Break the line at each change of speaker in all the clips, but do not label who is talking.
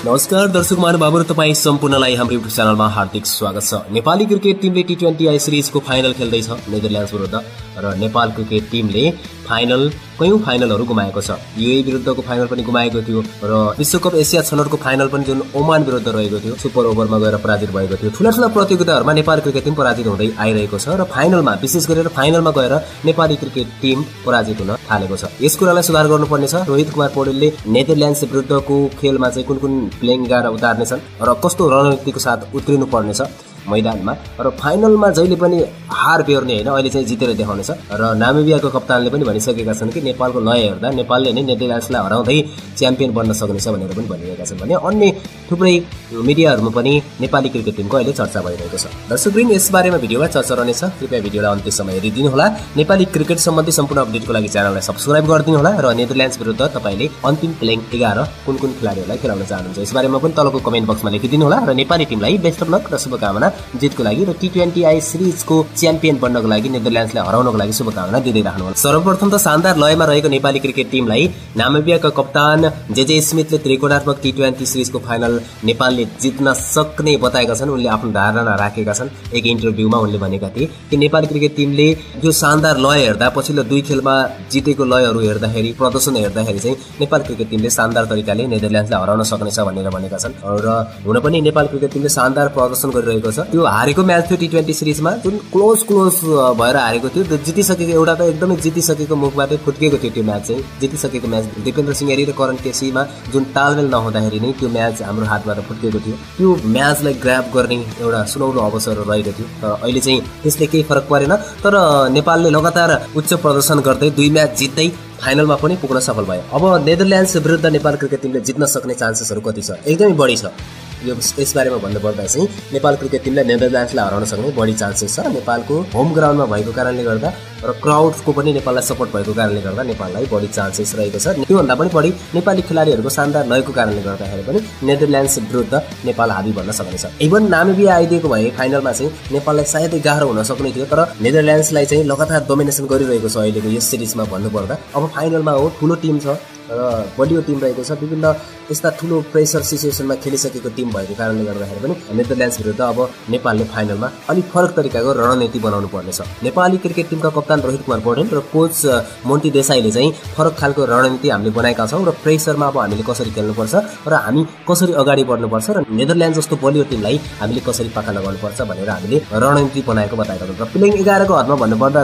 नमस्कार दर्शक महानुभावहरु, तपाई सम्पूर्णलाई हाम्रो युट्युब च्यानलमा हार्दिक स्वागत छ। नेपाली क्रिकेट टिमले टी20 सिरिजको फाइनल खेल्दै छ नेदरल्यान्ड्स विरुद्ध र नेपाल क्रिकेट टिमले कयौं फाइनलहरु गुमाएको छ। युएई विरुद्धको फाइनल पनि गुमाएको थियो र विश्वकप एसिया छनौटको फाइनल पनि जुन ओमान विरुद्ध रहेको थियो सुपर ओभरमा गएर पराजित भएको थियो। ठूला प्रतियोगिताहरुमा नेपाली क्रिकेट टिम पराजित हुँदै आइरहेको छ र फाइनलमा विशेष गरेर फाइनलमा गएर नेपाली क्रिकेट टिम पराजित हुन थालेको छ। यस कुरालाई सुधार गर्नुपर्ने छ। रोहित कुमार पौडेलले नेदरल्यान्ड्स विरुद्धको खेलमा चाहिँ कुन प्लेइङ 11 उतार्नेछन् र कस्तो रणनीतिको साथ उत्रिनु पर्नेछ मैदानमा र फाइनलमा जहिले पनि हार बेहोर्ने हैन, अहिले चाहिँ जितेर देखाउनेछ। र नामिबियाको कप्तानले पनि भनिसकेका छन् कि नेपालको लय हेर्दा नेपालले नै नेदरल्यान्ड्सलाई हराउँदै च्याम्पियन बन्न सक्नेछ भनेर पनि भनिरहेका छन् भने अन्य थुप्रै मिडियाहरुमा पनि नेपाली क्रिकेट टिमको अहिले चर्चा भइरहेको छ। दर्शकवृन्द, यस बारेमा भिडियोमा चर्चा रहनेछ। कृपया भिडियोलाई अन्त्यसम्म हेरिदिनु होला। नेपाली क्रिकेट सम्बन्धी सम्पूर्ण अपडेटको लागि च्यानललाई सब्स्क्राइब गरिदिनु होला र नेदरल्यान्ड्स विरुद्ध तपाईले अन्तिम प्लेइङ 11 कुन खेलाडीहरुलाई खेलाउन चाहनुहुन्छ यस बारेमा पनि तलको कमेन्ट बक्समा लेखिदिनु होला र नेपाली टिमलाई बेस्ट अफ लक र शुभकामना जितको लागि र टी20 सिरिजको च्याम्पियन बन्नको लागि नेदरल्यान्ड्सलाई हराउनको लागि शुभकामना दिँदै राख्नु होला। सर्वप्रथम त शानदार लयमा रहेको नेपाली क्रिकेट टिमलाई नामिबियाका कप्तान जेजे स्मिथले त्रिकोणात्मक टी20 सिरिजको फाइनल नेपालले जित्न सक्ने बताएका छन्। उनले आफ्नो धारणा राखेका छन्। एक इन्टरभ्यूमा उनले भनेका थिए कि नेपाली क्रिकेट टिमले यो शानदार लय हेर्दा पछिल्लो 2 खेलमा जितेको लयहरू हेर्दाखेरि प्रदर्शन हेर्दाखेरि चाहिँ नेपाली क्रिकेट टिमले शानदार तरिकाले नेदरल्यान्ड्सलाई हराउन सक्नेछ भनेर भनेका छन्। र हुन पनि नेपाली क्रिकेट टिमले शानदार प्रदर्शन गरिरहेको छ। त्यो हारेको म्याच थियो टी20 सिरिजमा जुन क्लोज भएर हारेको थियो। जितिसकेको एउटा त एकदमै जितिसकेको मुखबाटै फुट्केको थियो। त्यो म्याच चाहिँ जितिसकेको म्याच दिपेन्द्र सिंह र करण केसीमा जुन तालमेल नहुँदाखेरि नै त्यो म्याच हाम्रो हातबाट फुट्केको थियो। त्यो म्याचलाई ग्र्याब गर्ने एउटा सुनौलो अवसर रहेको थियो। तर अहिले चाहिँ त्यसले केही फरक परेन। तर नेपालले लगातार उच्च प्रदर्शन गर्दै 2 म्याच जित्दै फाइनलमा पनि पुग्न सफल भयो। अब नेदरल्यान्ड्स विरुद्ध नेपाल क्रिकेट टिमले जित्न सक्ने चान्सेसहरु कति छ? एकदमै बढी छ। यस बारेमा भन्नुपर्दा चाहिँ नेपाल क्रिकेट टिमलाई नेदरल्यान्ड्सलाई हराउन सक्ने बढी चान्सेस छ। नेपालको होम ग्राउन्डमा भएको कारणले गर्दा र क्राउडको पनि नेपाललाई सपोर्ट भएको कारणले गर्दा नेपाललाई बढी चान्सेस रहेको छ। त्योभन्दा पनि बढी नेपाली खेलाडीहरूको शानदार लयको कारणले गर्दाखेरि पनि नेदरल्यान्ड्स विरुद्ध नेपाल हावी बन्न सक्नेछ। इभन नामिबिया आइदिएको भए फाइनलमा चाहिँ नेपाललाई सायदै गाह्रो हुन सक्ने थियो। तर नेदरल्यान्ड्सलाई चाहिँ लगातार डोमिनेसन गरिरहेको छ अहिलेको यस सिरिजमा भन्नुपर्दा। अब फाइनलमा हो, ठुलो टिम छ र बलियो टिम रहेको छ। विभिन्न यस्ता ठुलो प्रेसर सिचुएसनमा खेलिसकेको टिम भएको कारणले गर्दाखेरि पनि नेदरल्यान्ड्स विरुद्ध अब नेपालले फाइनलमा अलिक फरक तरिकाको रणनीति बनाउनु पर्नेछ। नेपाली क्रिकेट टिमका कप्तान रोहित कुमार पौडेल र कोच मोन्टी देसाईले चाहिँ फरक खालको रणनीति हामीले बनाएका छौं र प्रेसरमा अब हामीले कसरी खेल्नुपर्छ र हामी कसरी अगाडि बढ्नुपर्छ र नेदरल्यान्ड जस्तो बलियो टिमलाई हामीले कसरी पाखा लगाउनुपर्छ भनेर हामीले रणनीति बनाएको बताएका छौं। र प्लेइङ 11 को हदमा भन्नुपर्दा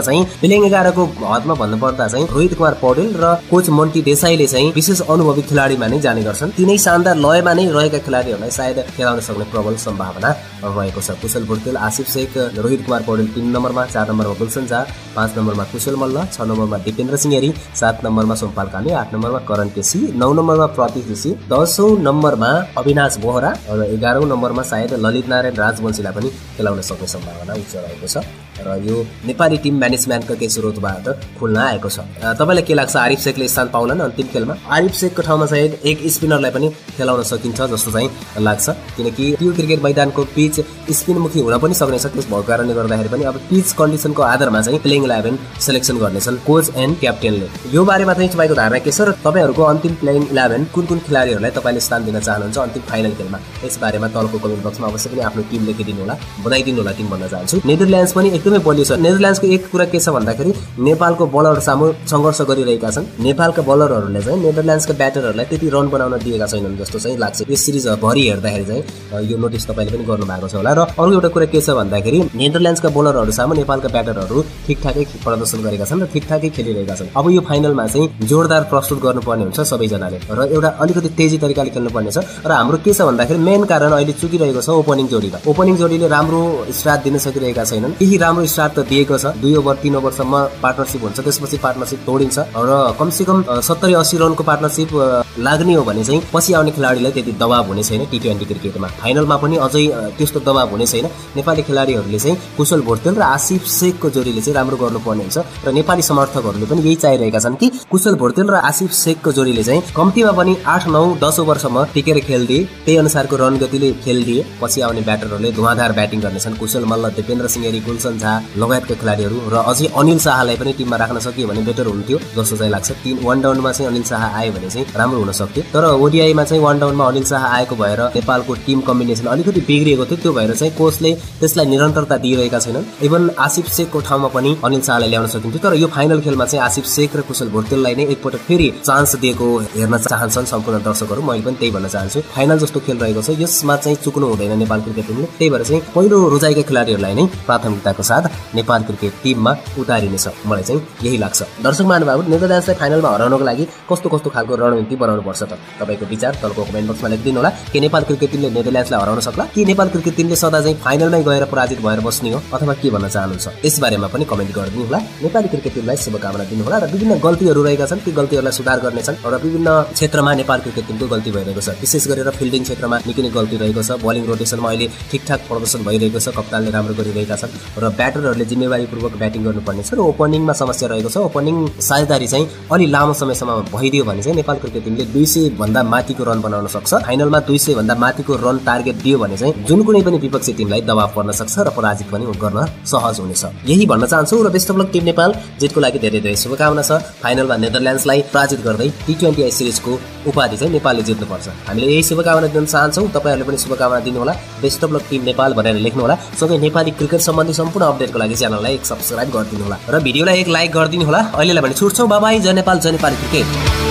चाहिँ रोहित कुमार पौडेल र कोच मोन्टी देसाईले चाहिँ विशेष अनुभवी खेलाडीमा नै जाने गर्छन्। तिनै शानदार लयमा नै रहेका खेलाडीहरूलाई सायद खेलाउन सक्ने प्रबल सम्भावना रहेको छ। कुशल भुर्तेल, आसिफ शेख, रोहित कुमार पौडेल 3 नम्बरमा, 4 नम्बरमा गुलसन झा, 5 नम्बरमा कुशल मल्ल, 6 नम्बरमा दिपेन्द्र सिंह, 7 नम्बरमा सोमपाल कामी, 8 नम्बरमा करण केसी, 9 नम्बरमा प्रतीक ऋषि, 10औं नम्बरमा अविनाश बोहरा र 11औं नम्बरमा सायद ललित नारायण राजवंशीलाई पनि खेलाउन सक्ने सम्भावना उच्च रहेको छ। र यो नेपाली टिम म्यानेजमेन्टको केही स्रोतबाट खुल्न आएको छ। तपाईलाई के लाग्छ? आरिफ शेखले स्थान पाउलान् अन्तिम खेलमा? आरिफ शेखको ठाउँमा सायद एक स्पिनरलाई पनि खेलाउन सकिन्छ जस्तो चाहिँ लाग्छ, किनकि त्यो क्रिकेट मैदानको पिच स्पिनमुखी हुन पनि सक्नेछ। त्यस भएको कारणले गर्दाखेरि पनि अब पिच कन्डिसनको आधारमा चाहिँ प्लेइङ 11 सिलेक्सन गर्नेछन् कोच एन्ड क्याप्टेनले। यो बारेमा चाहिँ तपाईको धारणा के छ र तपाईहरुको अन्तिम प्लेइङ 11 कुन खेलाडीहरूलाई तपाईले स्थान दिन चाहनुहुन्छ अन्तिम फाइनल खेलमा? यस बारेमा तलको कमेन्ट बक्समा अवश्य पनि आफ्नो टिम लेखिदिनु होला, बनाइदिनु होला टिम भन्न चाहन्छु। नेदरल्यान्ड्स पनि एकदमै बलियो छ। नेदरल्यान्ड्सको एक कुरा के छ भन्दाखेरि नेपालको बलर सामु संघर्ष गरिरहेका छन्। नेपालका बलरहरूले चाहिँ नेदरल्यान्ड्सका ब्याटरहरूलाई त्यति रन बनाउन दिएका छैनन् जस्तो चाहिँ लाग्छ। यस सिरिज भरि हेर्दाखेरि चाहिँ यो नोटिस तपाईले पनि गर्नु भएको छ होला। र अरु एउटा कुरा के छ भन्दाखेरि नेदरल्यान्ड्सका बलरहरू सामु नेपालका ब्याटरहरू ठिकठाकै प्रदर्शन गरेका छन् र ठिकठाकै खेलिरहेका छन्। अब यो फाइनलमा चाहिँ जोरदार प्रस्तुत गर्नुपर्ने हुन्छ सबैजनाले र एउटा अलिकति तेजी तरिकाले खेल्नुपर्ने छ। र हाम्रो के छ भन्दाखेरि मेन कारण अहिले चुकिरहेको छ ओपनिङ जोडीमा। ओपनिङ जोडीले राम्रो स्टार्ट दिन सकिरहेका छैनन्। केही राम्रो स्टार्ट त दिएको छ, 2 ओभर 3 ओभरसम्म पार्टनरशिप हुन्छ, त्यसपछि पार्टनरशिप तोडिन्छ र कमसेकम 70-80 रनको पार्टनरशिप लाग्ने हो भने चाहिँ पछि आउने खेलाडीलाई त्यति दबाव हुने छैन। टी20 क्रिकेटमा फाइनलमा पनि अझै त्यस्तो दबाव हुने छैन। नेपाली खेलाडीहरूले चाहिँ कुशल भुर्तेल र आसिफ शेखको जोडीले चाहिँ राम्रो गर्नुपर्ने हुन्छ र नेपाली समर्थकहरूले पनि यही चाहिरहेका छन् कि कुशल भुर्तेल र आसिफ शेखको जोडीले चाहिँ कम्तीमा पनि 8, 9, 10 ओभरसम्म टिकेर खेलिदिए, त्यही अनुसारको रन गतिले खेलिदिए पछि आउने ब्याटरहरूले धुवाधार ब्याटिङ गर्नेछन्। कुशल मल्ल, दिपेन्द्र सिंह, गुलसन झा, शाह लगायतका खेलाडीहरू र अझै अनिल शाहलाई पनि टिममा राख्न सकियो भने बेटर हुन्थ्यो जस्तो चाहिँ लाग्छ। 3 1 डाउनमा चाहिँ अनिल शाह आयो भने चाहिँ राम्रो हुन सक्थ्यो। तर ओडिआईमा चाहिँ 1 डाउनमा अनिल शाह आएको भएर नेपालको टिम कम्बिनेसन अलिकति बिग्रिएको थियो। त्यो भएर चाहिँ कोचले त्यसलाई निरन्तरता दिइरहेका छैनन्। इभन आसिफ शेखको ठाउँमा पनि अनिल शाहलाई ल्याउन सकिन्थ्यो। तर यो फाइनल खेलमा चाहिँ आसिफ शेख र कुशल भोटेललाई नै एकपटक फेरि चान्स दिएको हेर्न चाहन्छन् सम्पूर्ण दर्शकहरू। मैले पनि त्यही भन्न चाहन्छु। फाइनल जस्तो खेल रहेको छ, यसमा चाहिँ चुक्नु हुँदैन नेपाल क्रिकेट टिमले। त्यही भएर चाहिँ पहिलो रोजाइका खेलाडीहरूलाई नै प्राथमिकताको साथ नेपाल क्रिकेट टिममा उतारिनेछ, मलाई चाहिँ यही लाग्छ। दर्शक महानुभाव, नेदरल्यान्ड्सलाई फाइनलमा हराउनको लागि कस्तो कस्तो खालको रणनीति बनाउनु पर्छ त? तपाईको विचार तलको कमेन्ट बक्समा लेखिदिनु होला। के नेपाल क्रिकेट टिमले नेदरल्यान्ड्सलाई हराउन सक्ला? कि नेपाल क्रिकेट टिमले सदा चाहिँ फाइनलमै गएर पराजित भएर बस्ने हो, अथवा के भन्न चाहनुहुन्छ? यस बारेमा पनि कमेन्ट गरिदिनु होला। नेपाली क्रिकेट टिमलाई शुभकामना दिनु होला र विभिन्न गल्तीहरू रहेका छन् ती गल्तीहरूलाई सुधार गर्नेछन् र विभिन्न क्षेत्रमा नेपाल क्रिकेट टिमको गल्ती भइरहेको छ। विशेष गरेर फिल्डिङ क्षेत्रमा निकै नै गल्ती रहेको छ। बलिङ रोटेसनमा अहिले ठिकठाक प्रदर्शन भइरहेको छ, कप्तानले राम्रो गरिरहेका छन् र ब्याटरहरूले जिम्मेवारीपूर्वक ब्याटिङ गर्नुपर्ने छ र ओपनिङमा समस्या रहेको छ। ओपनिङ साझेदारी चाहिँ अलि लामो समयसम्म भइदियो भने चाहिँ नेपाल क्रिकेट टिमले 200 भन्दा माथिको रन बनाउन सक्छ। फाइनलमा 200 भन्दा माथिको रन टार्गेट दियो भने चाहिँ जुन कुनै पनि विपक्षी टिमलाई दबाव पर्न सक्छ र पराजित पनि गर्न सहज हुनेछ। यही भन्न चाहन्छु र best of luck team Nepal. जितको लागि धेरै धेरै शुभकामना छ। फाइनलमा नेदरल्यान्ड्सलाई पराजित गर्दै T20I सिरिजको उपाधि चाहिँ नेपालले जित्नुपर्छ। हामीले यही शुभकामना दिन चाहन्छौँ। तपाईहरुले पनि शुभकामना दिनु होला। Best of luck team Nepal भनेर लेख्नु होला। सँगै नेपाली क्रिकेट सम्बन्धी सम्पूर्ण अपडेटको लागि च्यानललाई एक सब्स्क्राइब गरिदिनु होला र भिडियोलाई एक लाइक गरिदिनु होला। अहिलेलाई भने छुट्छौँ। Bye bye. जय नेपाल, जय नेपाली क्रिकेट।